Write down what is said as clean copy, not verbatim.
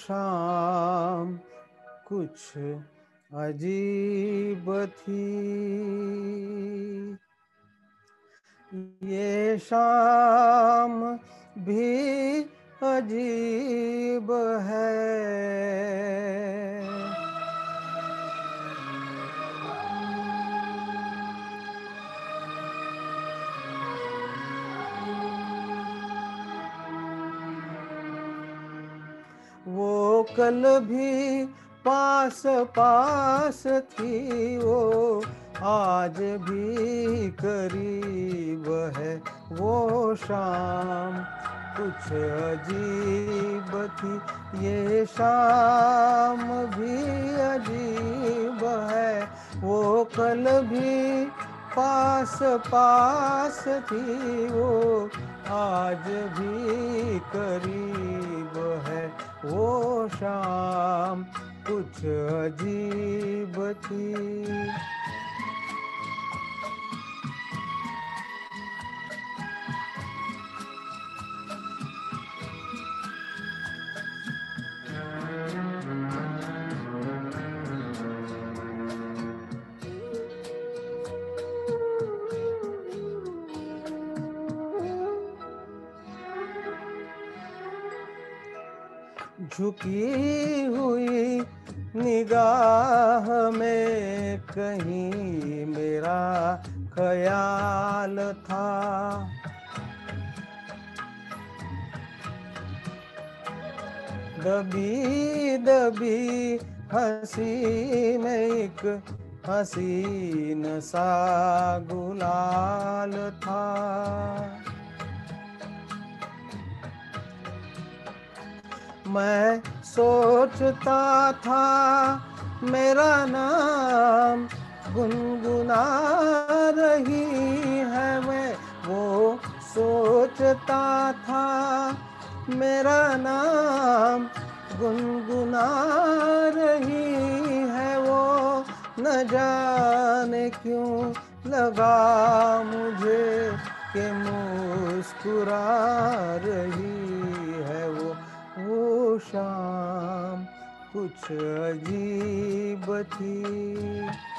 शाम कुछ अजीब थी, ये शाम भी अजीब है। वो कल भी पास पास थी, वो आज भी करीब है। वो शाम कुछ अजीब थी, ये शाम भी अजीब है। वो कल भी पास पास थी, वो आज भी करीब है। वो शाम कुछ अजीब थी। झुकी हुई निगाह में कहीं मेरा ख्याल था, दबी दबी हंसी में एक हसीन सा गुलाल था। मैं सोचता था मेरा नाम गुनगुना रही है, मैं वो सोचता था मेरा नाम गुनगुना रही है। वो न जाने क्यों लगा मुझे कि मुस्कुरा रही है। वो शाम कुछ अजीब थी।